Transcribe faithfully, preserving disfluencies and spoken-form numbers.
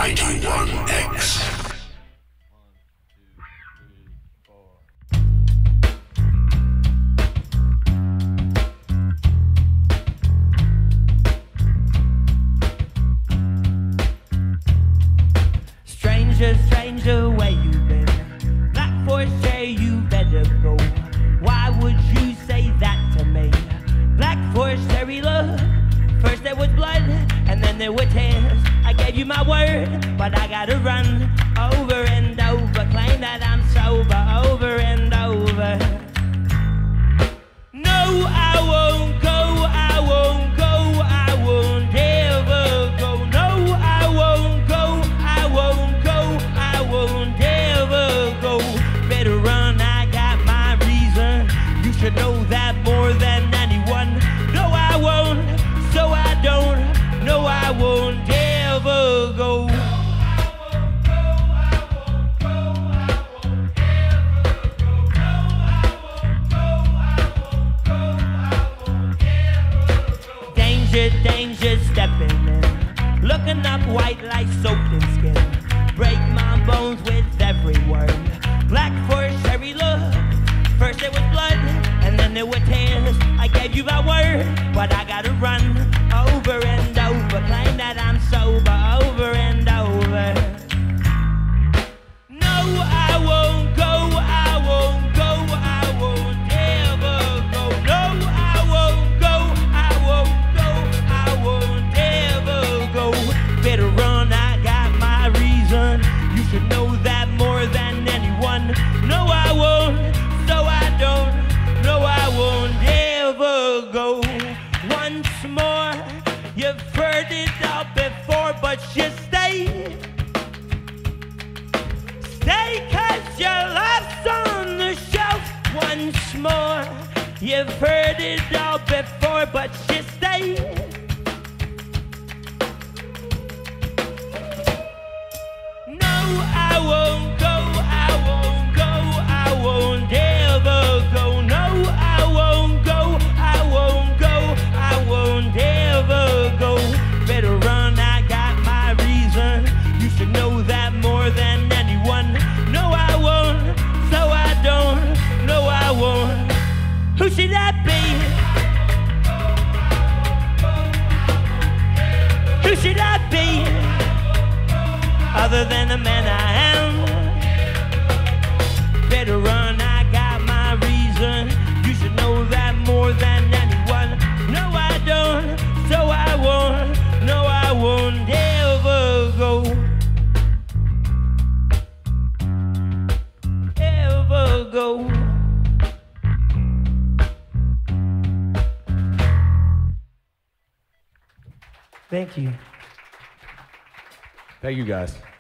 ninety-one X. Stranger, stranger, where you been? Black Force say you better go. Why would you say that to me? Black Force, Terry, look. First there was blood, and then there were tears. I gave you my word, but I gotta run over and over, claim that I'm sober over and over. No, I won't go, I won't go, I won't ever go. No, I won't go, I won't go, I won't ever go. Better run, I got my reason. You should know that more than anyone. No, I won't. So I don't, no I won't ever go. No, I won't go, I won't go, I won't ever go. No, I won't go, I won't go, I won't ever go. Danger, danger, stepping in. Looking up white like soaked in skin. Break my bones with every word. Black Force, cherry look. First there was blood, and then there were tears. I gave you my word, but I gotta run over and over, claim that I'm sober over and over. No, I won't go, I won't go, I won't ever go. No, I won't go, I won't go, I won't ever go. Better run, I got my reason. You should know that more than anyone. No, I won't. So I don't, no I won't ever go. Once more, you've heard it all before, but you stay. Stay cause your love's on the shelf. Once more, you've heard it all before, but you stay. No, I won't go, I won't go, I won't ever go. No, I won't go, I won't go, I won't ever go. Better run, I got my reason. You should know that more than anyone. No, I won't, so I don't, no, I won't. Who should that be? Who should I be? Other than the man I am. Better run, I got my reason. You should know that more than anyone. No, I don't, so I won't. No, I won't ever go. Ever go. Thank you. Thank you, guys.